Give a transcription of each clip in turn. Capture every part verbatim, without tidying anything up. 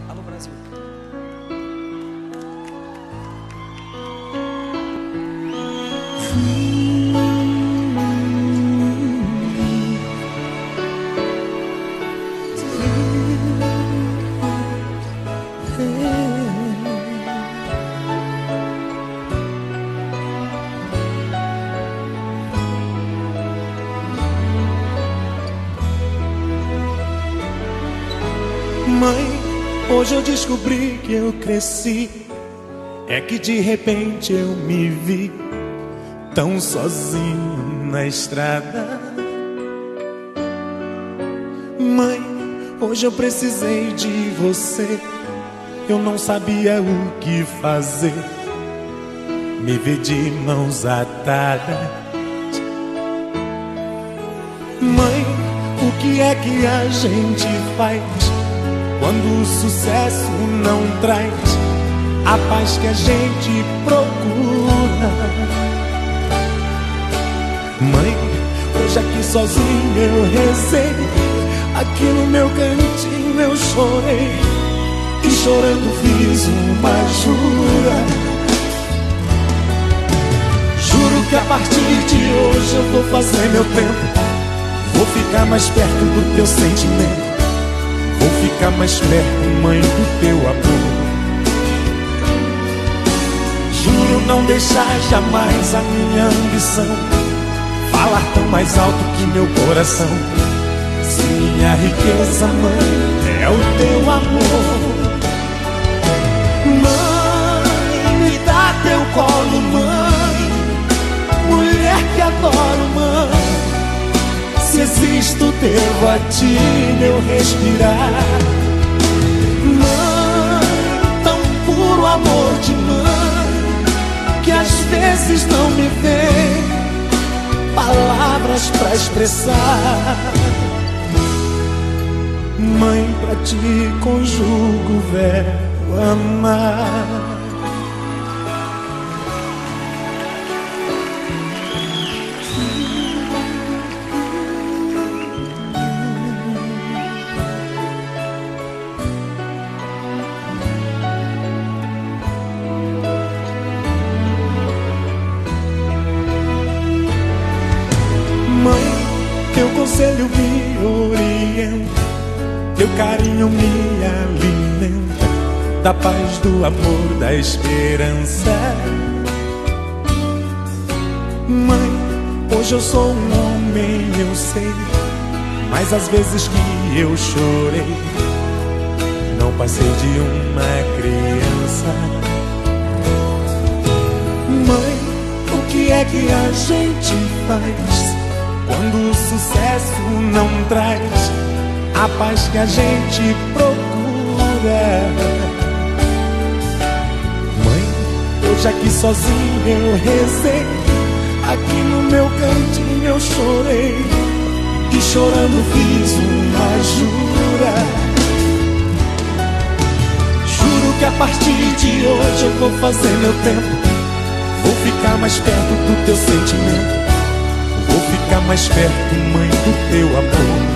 Alô, Brasil. Mãe, hoje eu descobri que eu cresci. É que de repente eu me vi tão sozinho na estrada. Mãe, hoje eu precisei de você. Eu não sabia o que fazer. Me vi de mãos atadas. Mãe, o que é que a gente faz quando o sucesso não traz a paz que a gente procura? Mãe, hoje aqui sozinho eu rezei, aqui no meu cantinho eu chorei, e chorando fiz uma jura. Juro que a partir de hoje eu vou fazer meu tempo, vou ficar mais perto do teu sentimento, vou ficar mais perto, mãe, do teu amor. Juro não deixar jamais a minha ambição falar tão mais alto que meu coração. Se minha riqueza, mãe, é o teu amor. Mãe, me dá teu colo, mãe, mulher que adoro, mãe. Se existo, devo a ti meu respirar. Mãe, tão puro amor de mãe, que às vezes não me vem palavras pra expressar. Mãe, pra ti conjugo o verbo amar. Teu conselho me orienta, teu carinho me alimenta, da paz, do amor, da esperança. Mãe, hoje eu sou um homem, eu sei, mas às vezes que eu chorei, não passei de uma criança. Mãe, o que é que a gente faz quando o sucesso não traz a paz que a gente procura? Mãe, hoje aqui sozinho eu rezei, aqui no meu cantinho eu chorei, e chorando fiz uma jura. Juro que a partir de hoje eu vou fazer meu tempo, vou ficar mais perto do teu sentimento, vou ficar mais perto, mãe, do teu amor.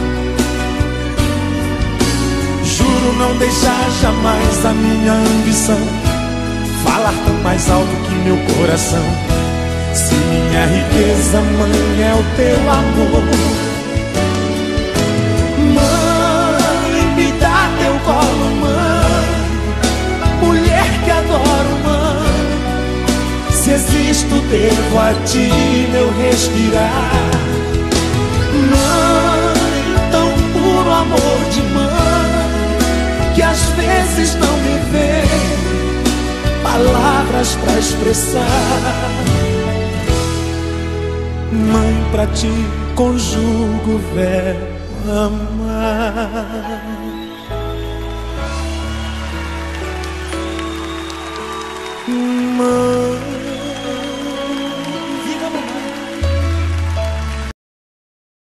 Juro não deixar jamais a minha ambição falar tão mais alto que meu coração. Se minha riqueza, mãe, é o teu amor. Mãe, me dá teu colo, mãe, mulher que adoro, mãe. Se existo, devo a ti meu respirar. Mãe, tão puro amor de mãe, que às vezes não me vem palavras pra expressar. Mãe, pra ti conjugo o verbo amar.